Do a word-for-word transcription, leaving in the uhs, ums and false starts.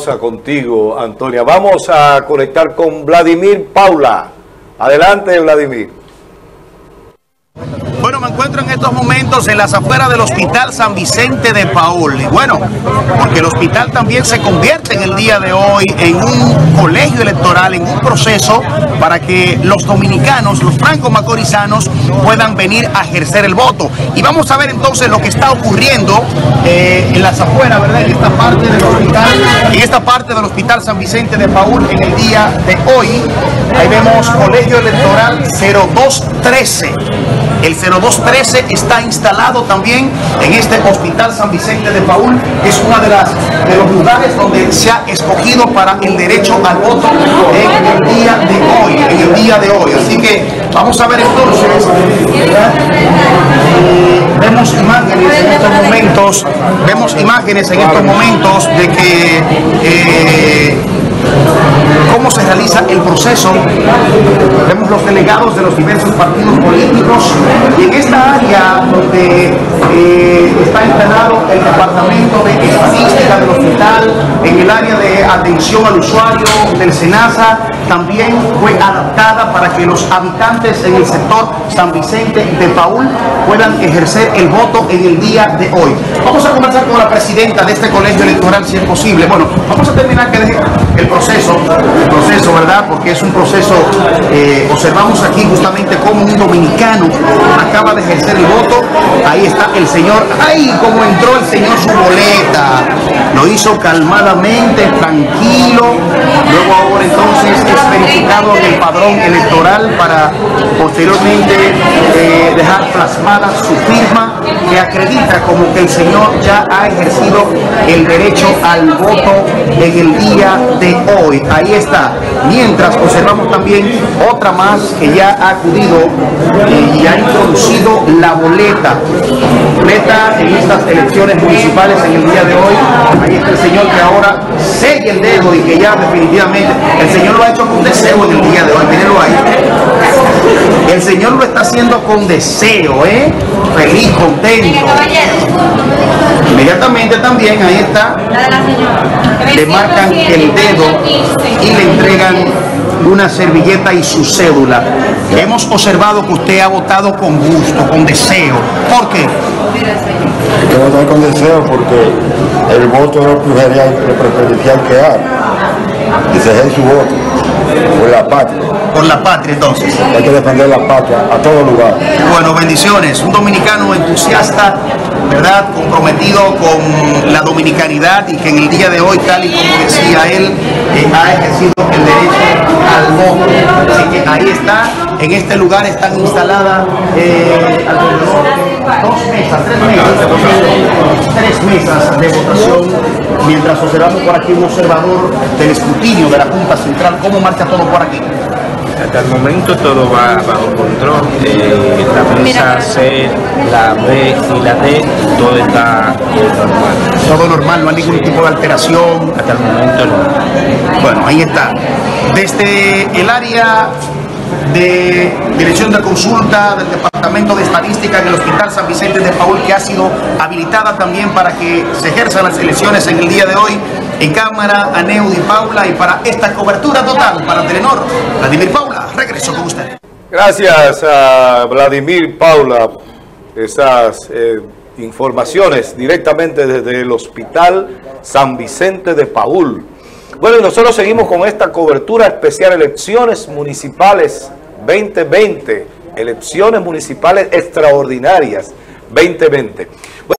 pausa contigo, Antonia. Vamos a conectar con Vladimir Paula. Adelante, Vladimir. Bueno, me encuentro en estos momentos en las afueras del Hospital San Vicente de Paúl. Y bueno, porque el hospital también se convierte en el día de hoy en un colegio electoral, en un proceso para que los dominicanos, los franco-macorizanos, puedan venir a ejercer el voto. Y vamos a ver entonces lo que está ocurriendo eh, en las afueras, ¿verdad? En esta parte del hospital, en esta parte del Hospital San Vicente de Paúl en el día de hoy. Ahí vemos colegio electoral cero dos trece. El cero dos trece está instalado también en este Hospital San Vicente de Paúl, que es uno de, las, de los lugares donde se ha escogido para el derecho al voto en el día de hoy, en el día de hoy. Así que vamos a ver entonces, ¿verdad? Vemos imágenes en estos momentos, vemos imágenes en estos momentos de que eh, cómo se realiza el proceso. Vemos los delegados de los diversos partidos políticos y en esta área donde eh, está instalado el departamento de estadística del hospital, en el área de atención al usuario del SENASA, también fue adaptada para que los habitantes en el sector San Vicente de Paúl puedan ejercer el voto en el día de hoy. Vamos a comenzar con la presidenta de este colegio electoral, si es posible. Bueno, vamos a terminar que deje el proceso, el proceso, ¿verdad? Porque es un proceso, eh, observamos aquí justamente como un dominicano acaba de ejercer el voto. Ahí está el señor, ¡ay! Cómo entró el señor su boleta. Lo hizo calmadamente, tranquilo. Luego ahora entonces es verificado en el padrón electoral para posteriormente eh, dejar plasmada su firma que acredita como que el señor ya ha ejercido el derecho al voto en el día de hoy. Ahí está. Mientras observamos también otra más que ya ha acudido y ha introducido la boleta. Boleta en estas elecciones municipales en el día de hoy. Ahí está el señor que ahora sella el dedo y que ya definitivamente el señor lo ha hecho con deseo en el día de hoy. Mírenlo ahí. El señor lo está haciendo con deseo, ¿eh? Feliz, contento. Inmediatamente también ahí está. Le marcan el dedo y le entregan una servilleta y su cédula. Hemos observado que usted ha votado con gusto, con deseo. ¿Por qué? Hay que votar con deseo porque el voto es lo preferencial que hay. Y se ejerce su voto por la patria. Por la patria, entonces. Hay que defender la patria a todo lugar. Bueno, bendiciones. Un dominicano entusiasta, ¿verdad? Comprometido con la dominicanidad y que en el día de hoy, tal y como decía él, eh, ha ejercido el derecho al voto. Así que ahí está. En este lugar están instaladas eh, alrededor de dos mesas, tres mesas, tres mesas de votación. Mientras observamos por aquí un observador del escrutinio de la Junta Central, ¿cómo marcha todo por aquí? Hasta el momento todo va bajo control, eh, la mesa C, la B y la D, todo está eh, normal. Todo normal, no hay ningún tipo de alteración. Hasta el momento no. Bueno, ahí está. Desde el área de dirección de consulta del Departamento de Estadística del Hospital San Vicente de Paúl, que ha sido habilitada también para que se ejerzan las elecciones en el día de hoy, en cámara a Neudi Paula, y para esta cobertura total para Telenor, Vladimir Paula, regreso con usted. Gracias a Vladimir Paula, esas eh, informaciones directamente desde el Hospital San Vicente de Paúl. Bueno, y nosotros seguimos con esta cobertura especial, elecciones municipales veinte veinte, elecciones municipales extraordinarias veinte veinte.